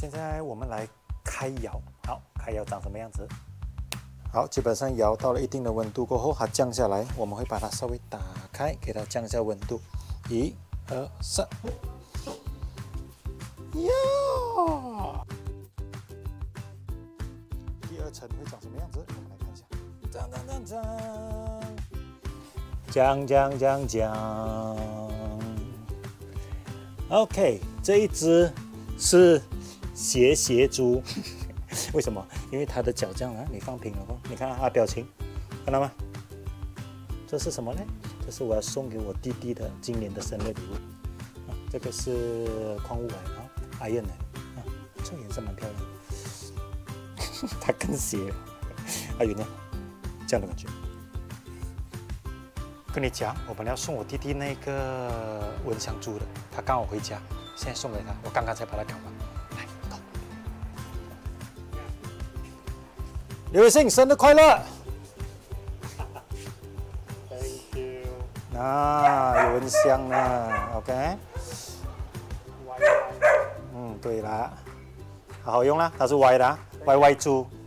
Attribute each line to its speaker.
Speaker 1: 现在我们来开窑。好，开窑长什么样子？好，基本上窑到了一定的温度过后，它降下来，我们会把它稍微打开，给它降下温度。1、2、3，哟！第2层会长什么样子？我们来看一下。锵锵锵锵，锵。OK， 这一只是斜猪。为什么？因为它的脚这样啊，你放平了哦，你看它表情，看到吗？这是什么呢？这是我要送给我弟弟的今年的生日礼物。这个是矿物来啊，iron 来啊，这个颜色蛮漂亮的。它更斜了，还有呢，这样的感觉。跟你讲，我本来要送我弟弟那个蚊香珠的，他刚好回家，现在送给他，我刚刚才把它搞完。来，走。刘伟信，生日快乐
Speaker 2: ！Thank you。
Speaker 1: 啊，有蚊香呢 ，OK。对啦，好好用啦，它是歪的啊，歪猪。